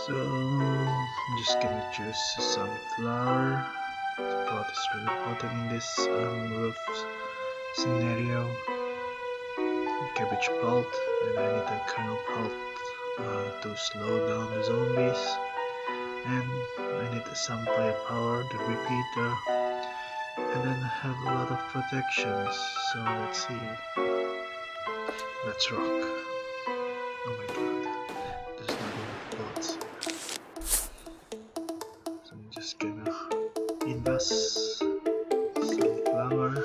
So I'm just gonna choose a sunflower. The pot is really important in this roof scenario. Cabbage pult, and I need a kernel pult to slow down the zombies. And I need some firepower, the repeater, and then I have a lot of protections. So let's see. Let's rock. Oh my god, there's not enough bullets here. So I'm just gonna invest sunflower.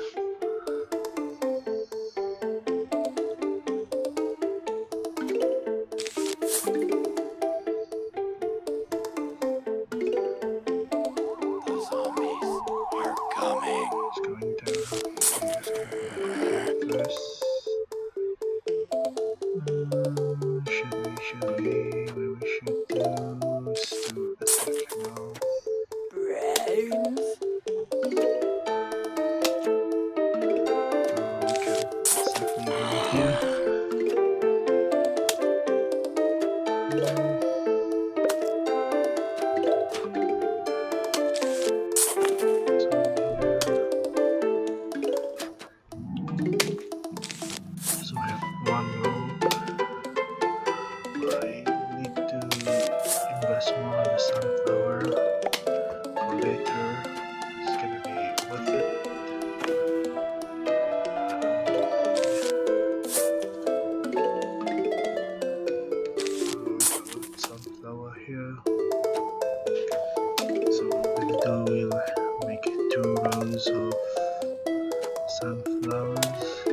Of sunflowers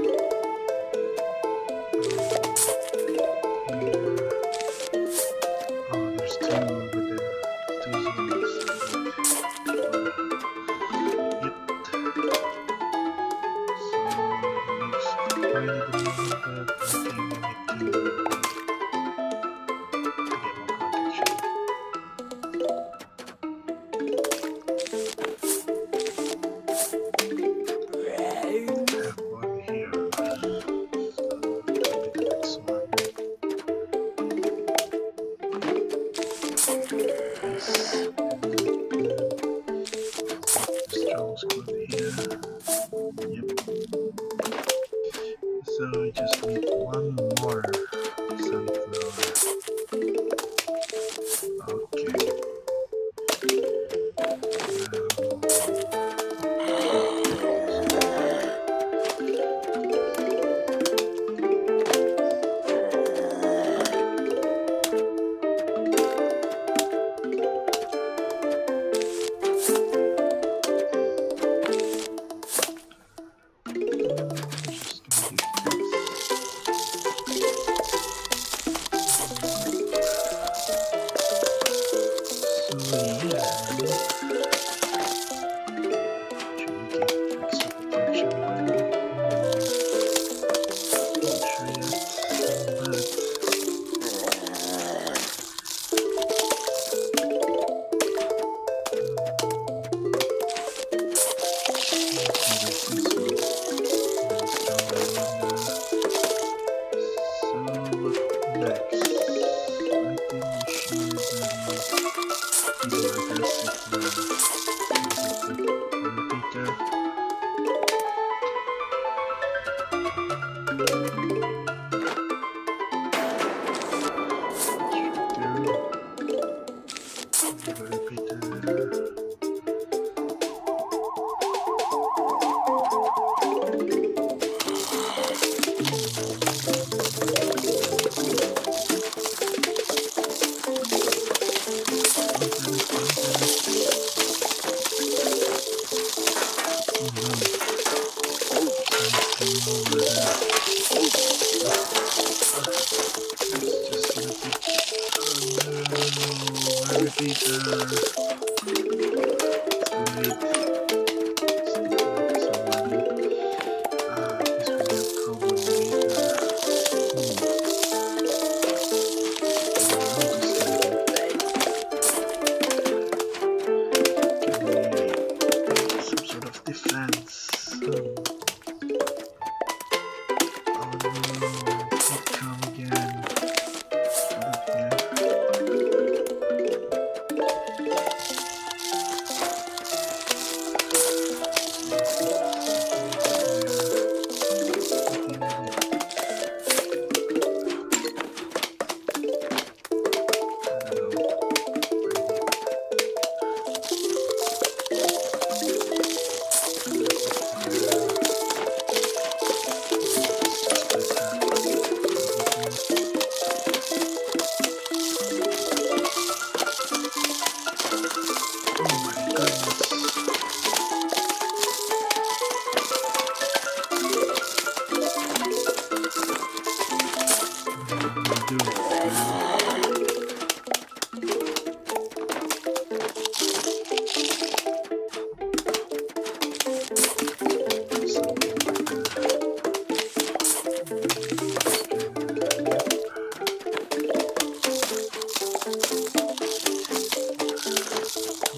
here. Oh, there's two over there. Two zombies. Yep. So it looks fine at the moment, but I think I need to get more protection. So I just need one more sunflower. Okay.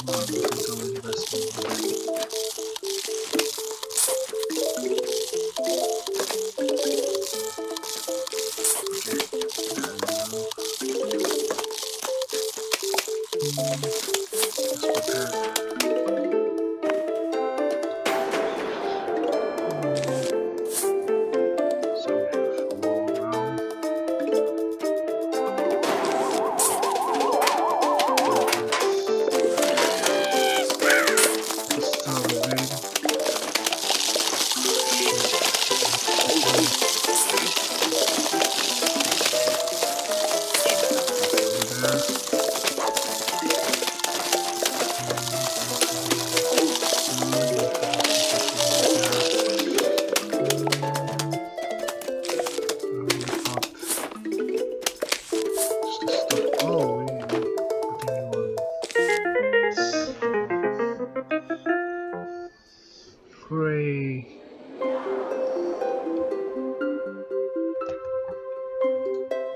on, we can go invest in here. Hooray!